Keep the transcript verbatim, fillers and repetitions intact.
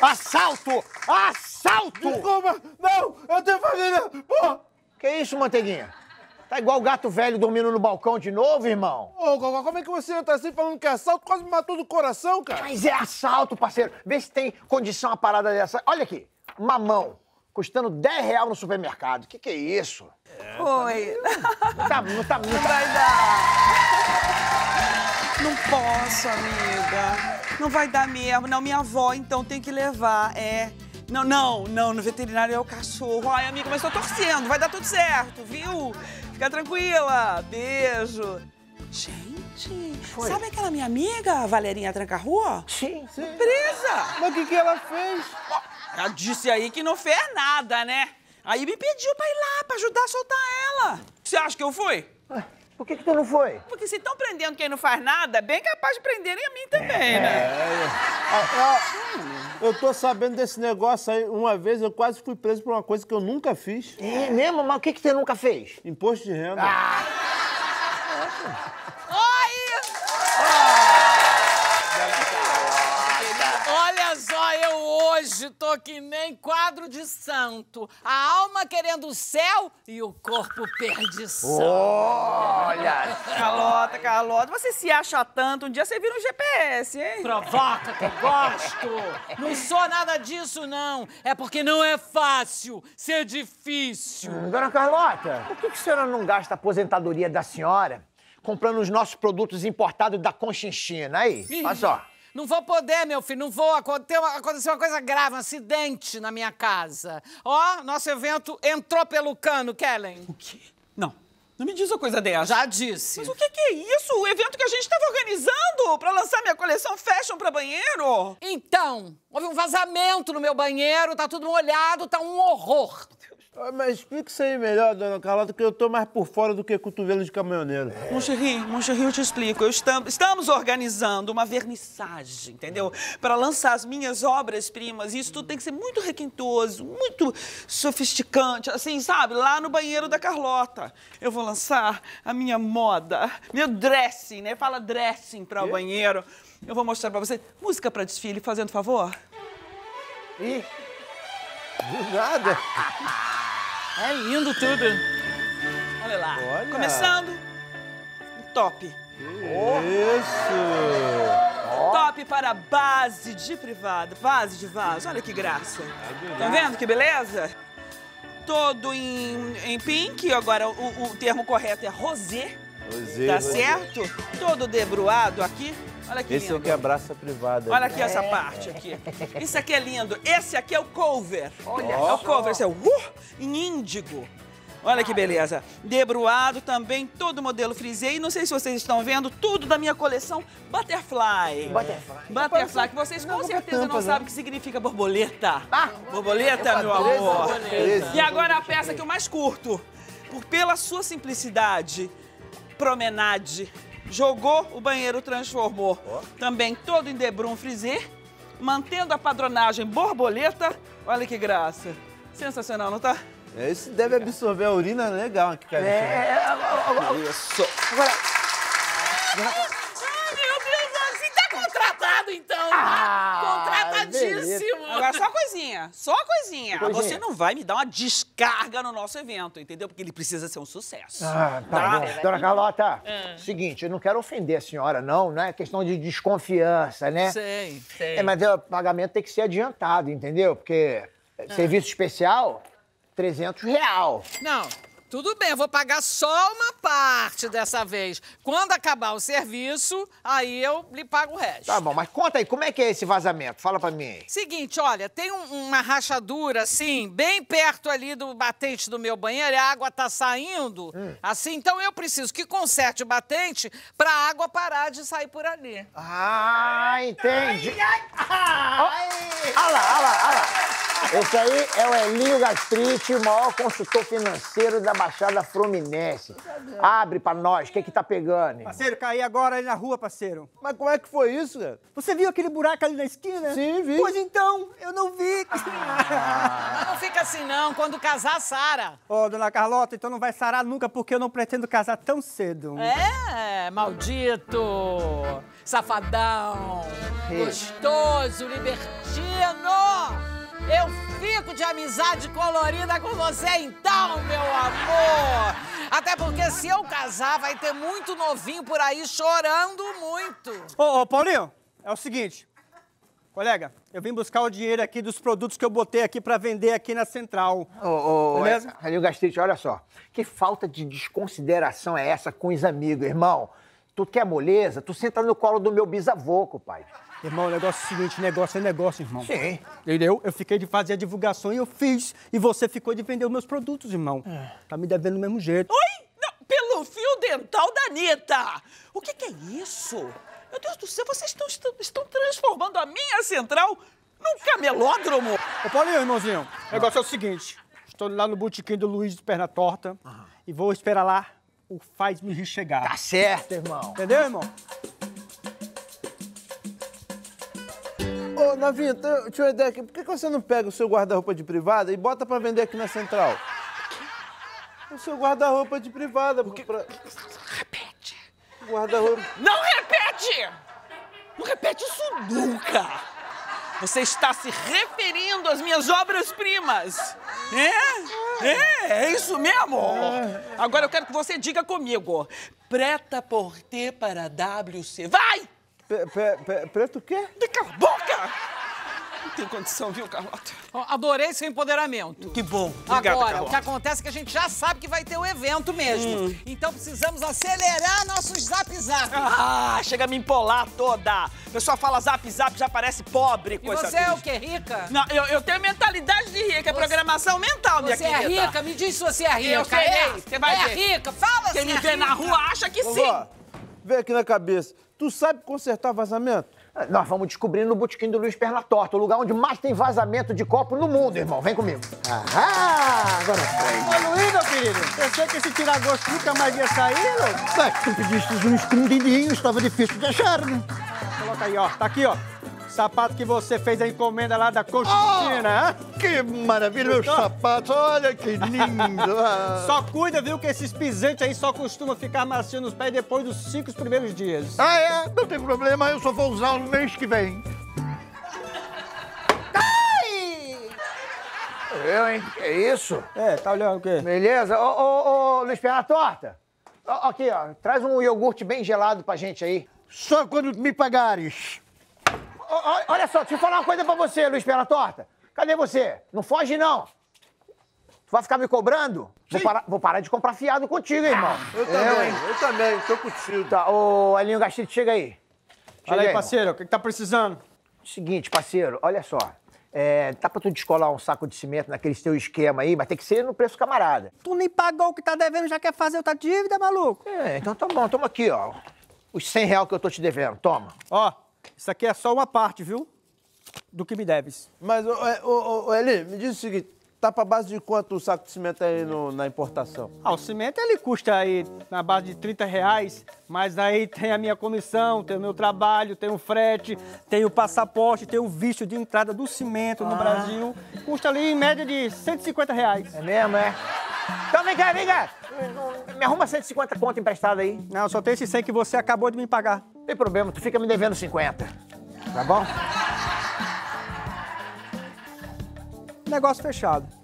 Assalto! Assalto! Desculpa! Não! Eu tenho família! Pô! Que isso, Manteiguinha? Tá igual o gato velho dormindo no balcão de novo, irmão? Ô, Gogó, como é que você entra assim falando que é assalto? Quase me matou do coração, cara! Mas é assalto, parceiro. Vê se tem condição a parada dessa. Olha aqui, mamão, custando dez reais no supermercado. Que que é isso? É, Oi. Não tá, não tá, não tá... Vai dar. Não posso, amiga. Não vai dar mesmo. Não, minha avó, então, tem que levar. É... Não, não, não, no veterinário é o cachorro. Ai, amiga, mas tô torcendo, vai dar tudo certo, viu? Fica tranquila, beijo. Gente, Foi. Sabe aquela minha amiga, a Valerinha Tranca-Rua? Sim, sim. Presa! Mas o que, que ela fez? Ela disse aí que não fez nada, né? Aí me pediu pra ir lá, pra ajudar a soltar ela. Você acha que eu fui? Ué, por que que tu não foi? Porque se estão prendendo quem não faz nada, é bem capaz de prenderem a mim também, né? É, é. Eu tô sabendo desse negócio aí. Uma vez eu quase fui preso por uma coisa que eu nunca fiz. É mesmo? Mas o que que você nunca fez? Imposto de renda. Ah! Oi! Olha só, eu hoje tô que nem quadro de santo. A alma querendo o céu e o corpo perdição. Olha! Carlota, Carlota, você se acha tanto, um dia você vira um G P S, hein? Provoca que eu gosto. Não sou nada disso, não. É porque não é fácil ser difícil. Hum, Dona Carlota, por que que a senhora não gasta a aposentadoria da senhora comprando os nossos produtos importados da Conchinchina? Aí, Ih, olha só. Não vou poder, meu filho, não vou. Aconteceu uma, aconteceu uma coisa grave, um acidente na minha casa. Ó, nosso evento entrou pelo cano, Kellen. O quê? Não, não me diz uma coisa dessa. Já disse. Mas o que que é isso? O evento que a gente estava organizando pra lançar minha coleção Fashion pra banheiro? Então, houve um vazamento no meu banheiro, tá tudo molhado, tá um horror. Ah, mas explica isso aí melhor, dona Carlota, que eu tô mais por fora do que cotovelo de caminhoneiro. Mon chéri, mon chéri, eu te explico. Eu estamos, estamos organizando uma vernissagem, entendeu? Para lançar as minhas obras-primas. E isso tudo tem que ser muito requintoso, muito sofisticante, assim, sabe? Lá no banheiro da Carlota. Eu vou lançar a minha moda, meu dressing, né? Fala dressing para o banheiro. Eu vou mostrar para você. Música para desfile, fazendo favor. Ih, Do nada. É lindo tudo. Olha lá. Olha. Começando. Um top. Isso. Top para base de privada, base de vaso. Olha que graça. Tá vendo que beleza? Todo em, em pink, agora o, o termo correto é rosé, Rosé, tá rosé. certo? Todo debruado aqui. Olha que Esse é o lindo. que abraça a privada. Olha aqui essa parte aqui. Isso aqui é lindo. Esse aqui é o cover. Olha É o só. cover, esse é o uh, em índigo. Olha que beleza. Debruado também, todo modelo frisê. E não sei se vocês estão vendo, tudo da minha coleção Butterfly. Butterfly. Butterfly, que vocês com certeza não tampa, sabem né? o que significa borboleta. Ah! Borboleta, meu treze, amor. treze. E agora a peça que eu mais curto. Por, pela sua simplicidade, promenade. Jogou, o banheiro transformou. Também todo em debrum frisê, mantendo a padronagem borboleta. Olha que graça. Sensacional, não tá? É, esse deve absorver a urina legal aqui, cara. É, Isso. agora... Ai, meu Deus, assim tá contratado então. Ah, Contratadíssimo. Agora só coisinha, só coisinha. Coisinha. Você não vai me dar uma descarga no nosso evento, entendeu? Porque ele precisa ser um sucesso. Ah, tá bom. Dona Carlota, seguinte, eu não quero ofender a senhora, não, não é questão de desconfiança, né? Sei, sei. É, mas é, o pagamento tem que ser adiantado, entendeu? Porque é, serviço especial, trezentos real. Não, tudo bem, eu vou pagar só uma parte dessa vez. Quando acabar o serviço, aí eu lhe pago o resto. Tá bom, mas conta aí, como é que é esse vazamento? Fala pra mim aí. Seguinte, olha, tem um- uma rachadura, assim, bem perto ali do batente do meu banheiro e a água tá saindo, assim, então eu preciso que conserte o batente pra água parar de sair por ali. Ah, entendi. Ó, Olha lá, olha lá, olha lá. Esse aí é o Elinho Gastrite, o maior consultor financeiro da Baixada Fluminense. Abre pra nós, o que que tá pegando? hein? Parceiro, caí agora ali na rua, parceiro. Mas como é que foi isso, cara? Você viu aquele buraco ali na esquina? Sim, vi. Pois então, eu não vi. Mas não fica assim não, quando casar, Sara. Ô, dona Carlota, então não vai sarar nunca porque eu não pretendo casar tão cedo. É, maldito, safadão, Ei. gostoso, libertino. de amizade colorida com você então, meu amor. Até porque se eu casar, vai ter muito novinho por aí chorando muito. Ô, ô, Paulinho, é o seguinte. Colega, eu vim buscar o dinheiro aqui dos produtos que eu botei aqui pra vender aqui na central. Ô, ô, Beleza? Alinho Gastrite, olha só. Que falta de desconsideração é essa com os amigos, irmão? Tu quer moleza? Tu senta no colo do meu bisavô, compadre. Irmão, o negócio é o seguinte, negócio é negócio, irmão. Sim. Entendeu? Eu fiquei de fazer a divulgação e eu fiz. E você ficou de vender os meus produtos, irmão. É. Tá me devendo do mesmo jeito. Oi? Não, pelo fio dental da Anitta. O que, que é isso? Meu Deus do céu, vocês estão, estão, estão transformando a minha central num camelódromo. Ô, Paulinho, irmãozinho, o negócio é o seguinte. Estou lá no botequim do Luiz de Perna Torta ah. e vou esperar lá o Faz-me Rir chegar. Tá certo, irmão. Entendeu, irmão? Ô, Novinho, deixa eu ideia aqui. Por que você não pega o seu guarda-roupa de privada e bota pra vender aqui na central? O seu guarda-roupa de privada. Porque... Pra... Repete. Guarda-roupa... Não repete! Não repete isso nunca! Você está se referindo às minhas obras-primas. É? É, é isso mesmo. É. Agora eu quero que você diga comigo. Preta-porter para W C. Vai! Pe, pe, pe, preto o quê? Cala a boca! Não tem condição, viu, Carlota? Adorei seu empoderamento. Que bom. Obrigado, Agora, Carlota. o que acontece é que a gente já sabe que vai ter o evento mesmo. Hum. Então precisamos acelerar nossos zap-zap. Ah, chega a me empolar toda. A pessoa fala zap-zap, já parece pobre. E coisa você é triste. o quê, rica? Não, eu, eu tenho mentalidade de rica, é você... programação mental, minha você querida. Você é rica? Me diz se você é rica. Eu serei, é, você vai é ver. rica, fala Quem se me é vê rica. na rua acha que Ô, sim. Vó, vem aqui na cabeça. Tu sabe consertar vazamento? Nós vamos descobrir no botequim do Luiz Perna Torta, o lugar onde mais tem vazamento de copo no mundo, irmão. Vem comigo. Ah, agora foi. Ô, Luiz, meu querido, pensei que esse tiragosto nunca mais ia sair, louco. Mas tu pediste um escondidinho, estava difícil de achar, né? Coloca aí, ó. Tá aqui, ó. Sapato que você fez a encomenda lá da Constantina, oh, que maravilha, meus sapatos. Olha que lindo. Só cuida, viu, que esses pisantes aí só costumam ficar macio nos pés depois dos cinco primeiros dias. Ah, é? Não tem problema, eu só vou usar no mês que vem. Ai! Eu, hein? Que isso? É, tá olhando o quê? Beleza. Ô, ô, ô, Luiz Perna Torta. Ó, aqui, ó. Traz um iogurte bem gelado pra gente aí. Só quando me pagares. Olha só, deixa eu falar uma coisa pra você, Luiz Perna Torta. Cadê você? Não foge, não. Tu vai ficar me cobrando? Vou parar, vou parar de comprar fiado contigo, irmão. Ah, eu também, eu, eu também, tô contigo. Tá, ô, Alinho Gastrite, chega aí. Chega Fala aí, parceiro, o que, que tá precisando? Seguinte, parceiro, olha só. É, dá pra tu descolar um saco de cimento naquele teu esquema aí, mas tem que ser no preço camarada. Tu nem pagou o que tá devendo, já quer fazer outra dívida, maluco? É, então tá bom, toma aqui, ó. Os cem reais que eu tô te devendo, toma. Ó. Isso aqui é só uma parte, viu? Do que me deves. Mas, ô, ô, ô, Eli, me diz o seguinte, tá pra base de quanto o saco de cimento aí no, na importação? Ah, o cimento, ele custa aí na base de trinta reais, mas aí tem a minha comissão, tem o meu trabalho, tem o frete, tem o passaporte, tem o visto de entrada do cimento no ah. Brasil. Custa ali em média de cento e cinquenta reais. É mesmo, é? Então vem cá, vem cá. Me arruma cento e cinquenta conto emprestado aí. Não, só tem esse cem que você acabou de me pagar. Não tem problema, tu fica me devendo cinquenta. Tá bom? Negócio fechado.